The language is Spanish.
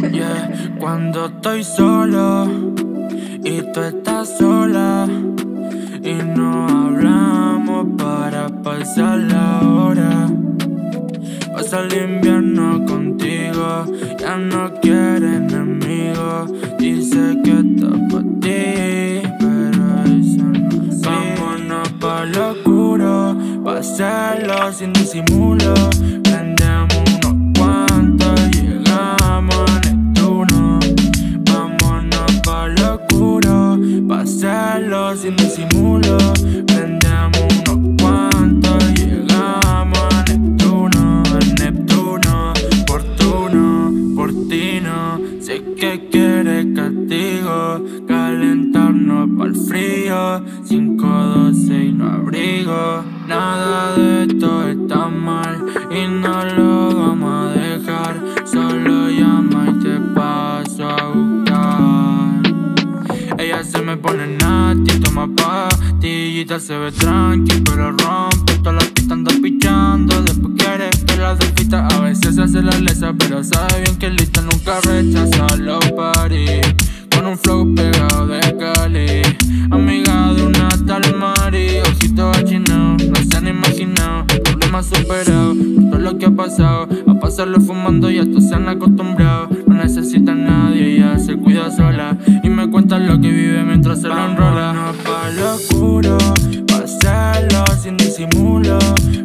Yeah, cuando estoy solo y tú estás sola y no hablamos para pasar la hora. Pasa el invierno contigo, ya no quiere enemigos. Dice que está pa' ti, pero eso no es así. Vámonos pa' lo oscuro, pa' hacerlo sin disimulo. Prendemos unos cuantos y llegamos a Neptuno. Vámonos pa' lo oscuro, pa' hacerlo sin disimulo. Prendemos unos cuantos y llegamos a Neptuno. A Neptuno, por ti no. Sé que quieres castigo, calentarnos pa'l frío. 5-12 y no abrigo. Nada de esto está mal y no lo vamos a dejar. Solo llama y te paso a buscar. Ella se me pone nasty, toma pastillita, se ve tranqui, pero rompe todas las pistas, anda pichando. Después quiere que la delfita, a veces se hace la lesa, pero sabe bien que lista nunca rechaza los paris. Con un flow pegado de Cali, amiga de una tal Mari. Ojito achinado, no se han imaginado, problemas superados por todo lo que ha pasado. A pasarlo fumando y a esto se han acostumbrado. No necesita a nadie, ella se cuida sola y me cuenta lo que vive mientras se lo enrola. Vámonos pa' lo oscuro, pa' hacerlo sin disimulo.